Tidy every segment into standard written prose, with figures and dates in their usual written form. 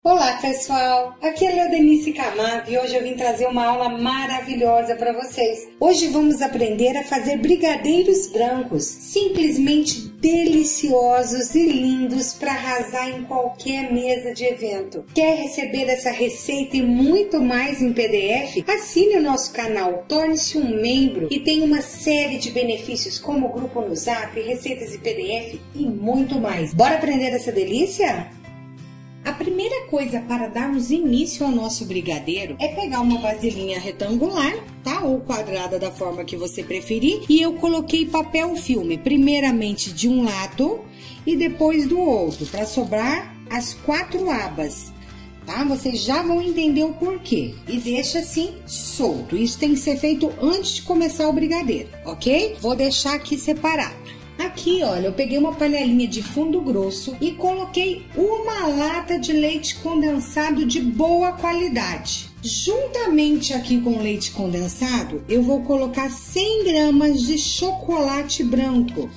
Olá pessoal, aqui é a Leodenice Camargo e hoje eu vim trazer uma aula maravilhosa para vocês. Hoje vamos aprender a fazer brigadeiros brancos, simplesmente deliciosos e lindos para arrasar em qualquer mesa de evento. Quer receber essa receita e muito mais em PDF? Assine o nosso canal, torne-se um membro e tem uma série de benefícios como grupo no Zap, receitas em PDF e muito mais. Bora aprender essa delícia? A primeira coisa para darmos início ao nosso brigadeiro é pegar uma vasilhinha retangular, tá? Ou quadrada, da forma que você preferir. E eu coloquei papel filme, primeiramente de um lado e depois do outro, para sobrar as 4 abas, tá? Vocês já vão entender o porquê. E deixa assim solto. Isso tem que ser feito antes de começar o brigadeiro, ok? Vou deixar aqui separado. Aqui, olha, eu peguei uma panelinha de fundo grosso e coloquei uma lata de leite condensado de boa qualidade. Juntamente aqui com o leite condensado, eu vou colocar 100 gramas de chocolate branco.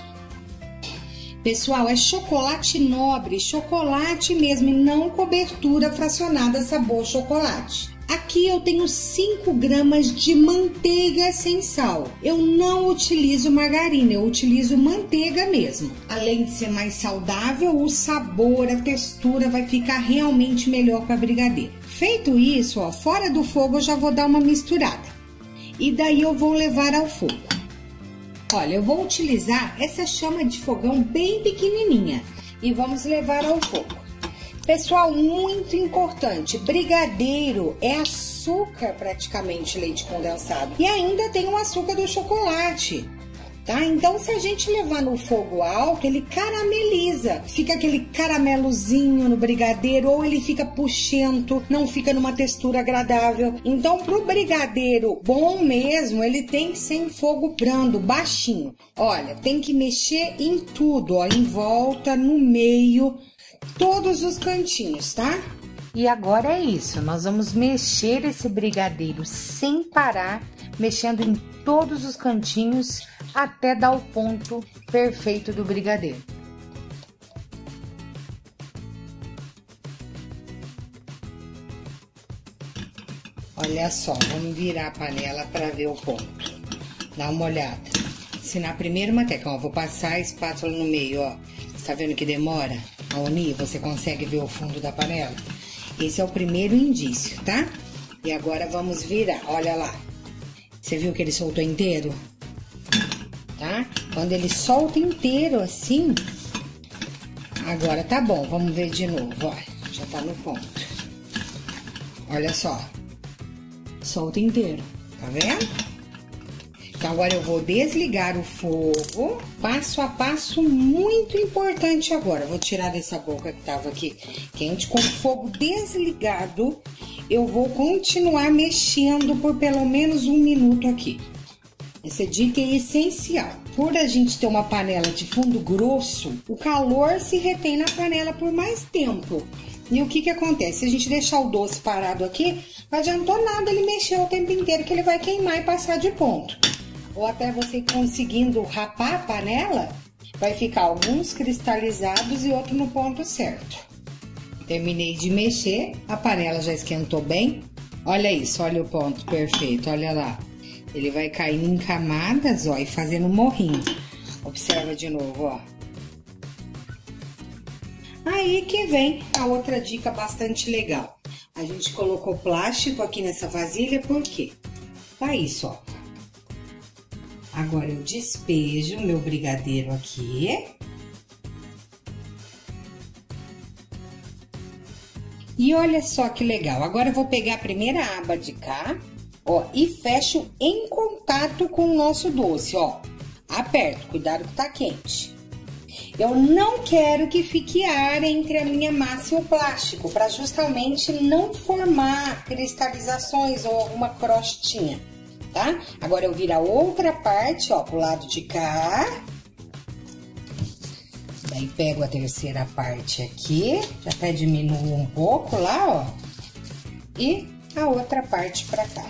Pessoal, é chocolate nobre, chocolate mesmo, e não cobertura fracionada sabor chocolate. Aqui eu tenho 5 gramas de manteiga sem sal. Eu não utilizo margarina, eu utilizo manteiga mesmo. Além de ser mais saudável, o sabor, a textura vai ficar realmente melhor para brigadeiro. Feito isso, ó, fora do fogo eu já vou dar uma misturada. E daí eu vou levar ao fogo. Olha, eu vou utilizar essa chama de fogão bem pequenininha e vamos levar ao fogo. Pessoal, muito importante, brigadeiro é açúcar praticamente, leite condensado. E ainda tem o açúcar do chocolate, tá? Então, se a gente levar no fogo alto, ele carameliza. Fica aquele caramelozinho no brigadeiro, ou ele fica puxento, não fica numa textura agradável. Então, pro brigadeiro bom mesmo, ele tem que ser em fogo brando, baixinho. Olha, tem que mexer em tudo, ó, em volta, no meio, todos os cantinhos, tá? E agora é isso, nós vamos mexer esse brigadeiro sem parar, mexendo em todos os cantinhos até dar o ponto perfeito do brigadeiro. Olha só, vamos virar a panela para ver o ponto. Dá uma olhada. Se na primeira manteca, ó, vou passar a espátula no meio, ó. Tá vendo que demora a unir? Você consegue ver o fundo da panela? Esse é o primeiro indício, tá? E agora vamos virar, olha lá. Você viu que ele soltou inteiro? Tá? Quando ele solta inteiro assim, agora tá bom. Vamos ver de novo, ó. Já tá no ponto. Olha só. Solta inteiro, tá vendo? Então, agora eu vou desligar o fogo, passo a passo muito importante agora. Vou tirar dessa boca que tava aqui quente, com o fogo desligado, eu vou continuar mexendo por pelo menos 1 minuto aqui. Essa dica é essencial. Por a gente ter uma panela de fundo grosso, o calor se retém na panela por mais tempo. E o que que acontece? Se a gente deixar o doce parado aqui, não adiantou nada ele mexer o tempo inteiro, que ele vai queimar e passar de ponto. Ou até você conseguindo rapar a panela, vai ficar alguns cristalizados e outro no ponto certo. Terminei de mexer, a panela já esquentou bem. Olha isso, olha o ponto perfeito, olha lá. Ele vai caindo em camadas, ó, e fazendo um morrinho. Observa de novo, ó. Aí que vem a outra dica bastante legal. A gente colocou plástico aqui nessa vasilha, por quê? Tá isso, ó. Agora eu despejo o meu brigadeiro aqui. E olha só que legal. Agora eu vou pegar a primeira aba de cá, ó, e fecho em contato com o nosso doce, ó. Aperto, cuidado que tá quente. Eu não quero que fique ar entre a minha massa e o plástico, para justamente não formar cristalizações ou alguma crostinha. Tá? Agora eu viro a outra parte, ó, pro lado de cá. Daí pego a terceira parte aqui, já até diminuo um pouco lá, ó. E a outra parte pra cá.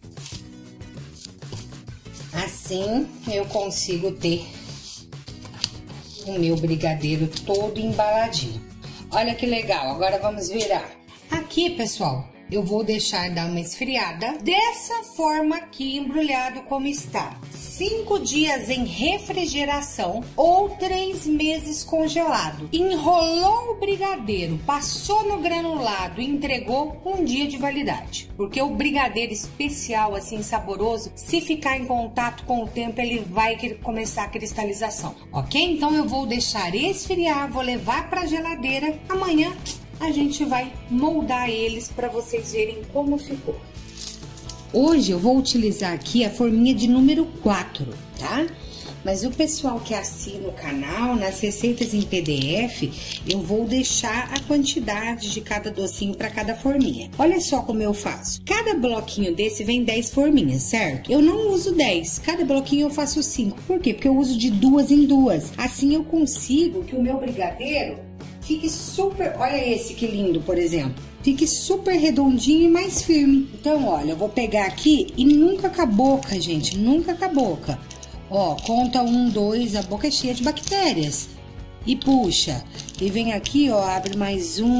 Assim eu consigo ter o meu brigadeiro todo embaladinho. Olha que legal, agora vamos virar. Aqui, pessoal, eu vou deixar dar uma esfriada dessa forma aqui, embrulhado como está. 5 dias em refrigeração ou 3 meses congelado. Enrolou o brigadeiro, passou no granulado e entregou 1 dia de validade. Porque o brigadeiro especial, assim, saboroso, se ficar em contato com o tempo, ele vai começar a cristalização, ok? Então eu vou deixar esfriar, vou levar para a geladeira. Amanhã a gente vai moldar eles para vocês verem como ficou. Hoje eu vou utilizar aqui a forminha de número 4, tá? Mas o pessoal que assina o canal, nas receitas em PDF, eu vou deixar a quantidade de cada docinho para cada forminha. Olha só como eu faço. Cada bloquinho desse vem 10 forminhas, certo? Eu não uso 10, cada bloquinho eu faço 5. Por quê? Porque eu uso de 2 em 2. Assim eu consigo que o meu brigadeiro fique super... Olha esse que lindo, por exemplo. Fique super redondinho e mais firme. Então, olha, eu vou pegar aqui e nunca com a boca, gente. Nunca com a boca. Ó, conta 1, 2, a boca é cheia de bactérias. E puxa. E vem aqui, ó, abre mais 1,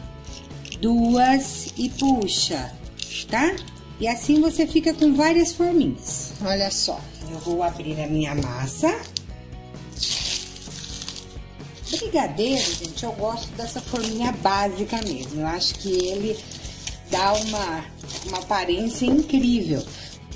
2 e puxa, tá? E assim você fica com várias forminhas. Olha só, eu vou abrir a minha massa. Brigadeiro, gente, eu gosto dessa forminha básica mesmo. Eu acho que ele dá uma aparência incrível.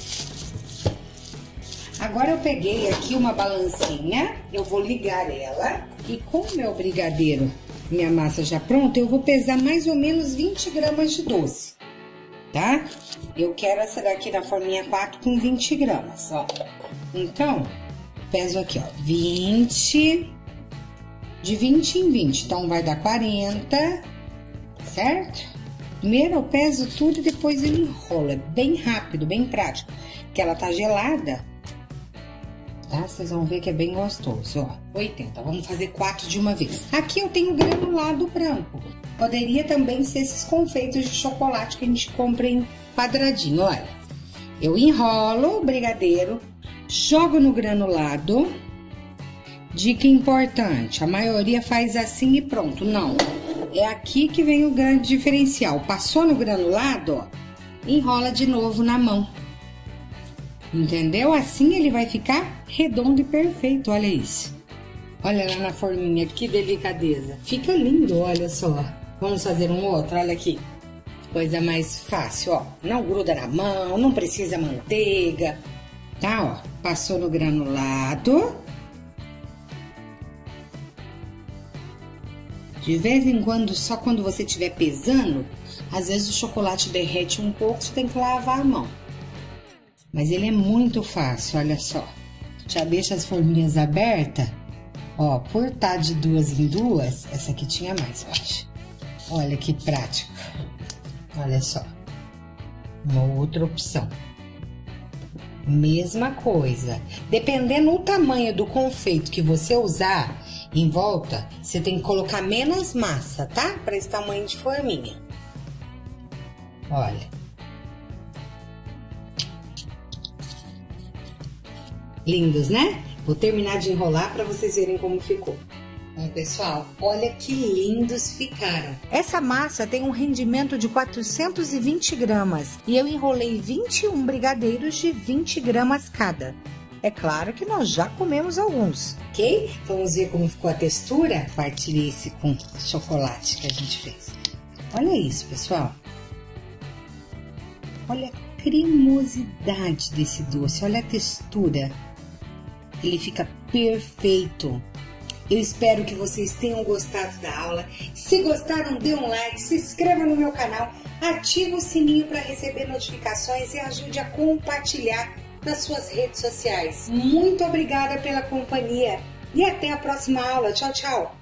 Agora eu peguei aqui uma balancinha, eu vou ligar ela. E com o meu brigadeiro, minha massa já pronta, eu vou pesar mais ou menos 20 gramas de doce, tá? Eu quero essa daqui da forminha 4 com 20 gramas, ó. Então, peso aqui, ó, 20... De 20 em 20, então vai dar 40, certo? Primeiro eu peso tudo e depois eu enrolo, é bem rápido, bem prático. Porque ela tá gelada, tá? Vocês vão ver que é bem gostoso, ó. 80, vamos fazer 4 de uma vez. Aqui eu tenho granulado branco. Poderia também ser esses confeitos de chocolate que a gente compra em quadradinho, olha. Eu enrolo o brigadeiro, jogo no granulado. Dica importante, a maioria faz assim e pronto. Não, é aqui que vem o grande diferencial. Passou no granulado, ó, enrola de novo na mão. Entendeu? Assim ele vai ficar redondo e perfeito, olha isso. Olha lá na forminha, que delicadeza. Fica lindo, olha só. Vamos fazer um outro, olha aqui. Coisa mais fácil, ó. Não gruda na mão, não precisa manteiga, tá, ó. Passou no granulado. De vez em quando, só quando você estiver pesando, às vezes o chocolate derrete um pouco, você tem que lavar a mão. Mas ele é muito fácil, olha só. Já deixa as forminhas abertas. Ó, por estar de 2 em 2, essa aqui tinha mais, eu acho. Olha que prático. Olha só. Uma outra opção. Mesma coisa. Dependendo do tamanho do confeito que você usar em volta, você tem que colocar menos massa, tá? Para esse tamanho de forminha. Olha. Lindos, né? Vou terminar de enrolar para vocês verem como ficou. Bom, pessoal, olha que lindos ficaram. Essa massa tem um rendimento de 420 gramas e eu enrolei 21 brigadeiros de 20 gramas cada. É claro que nós já comemos alguns, ok? Vamos ver como ficou a textura? Compartilhe esse com chocolate que a gente fez. Olha isso, pessoal. Olha a cremosidade desse doce, olha a textura. Ele fica perfeito. Eu espero que vocês tenham gostado da aula. Se gostaram, dê um like, se inscreva no meu canal, ative o sininho para receber notificações e ajude a compartilhar nas suas redes sociais. Muito obrigada pela companhia e até a próxima aula. Tchau, tchau!